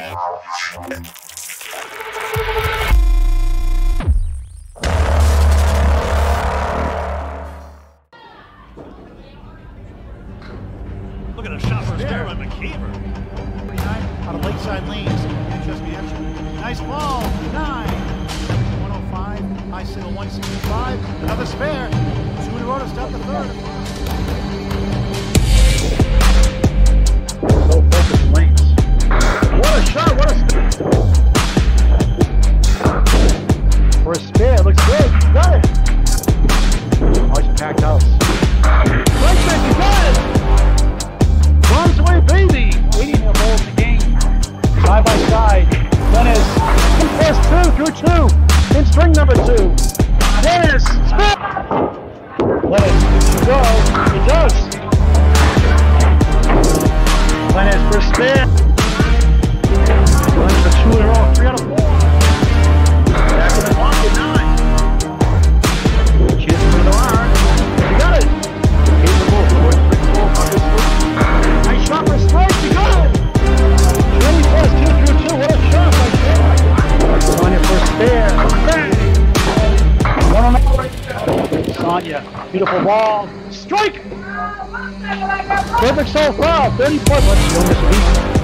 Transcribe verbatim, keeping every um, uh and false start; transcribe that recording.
Look at a shot first there by McKeever. thirty-nine out of Lakeside Lanes. Manchester action. Nice ball. Nine. one oh five. High single one sixty-five. Another spare. Two in a row to stop the third. So focused Lanes. What a shot. What a for a spare. Looks good. Got it. Large packed house. Right back. You got it. Runs away, baby! eighty more balls in the game. Side by side. Glennis. Two plus two through two. In string number two. Glennis. Spin! Glennis. Go. He does. Glennis for a spin. Glennis for two in a row. Three out of four. Back in the pocket. Nine. Cheers for the line. You got it. Capable. Four, three, four, hundred. Nice shot for a strike, you got it! twenty plus two through two, what a shot right there! Sonya for a spare, bang! One on the right. Sonya, beautiful ball, strike! Perfect so far, thirty plus, let's show this week.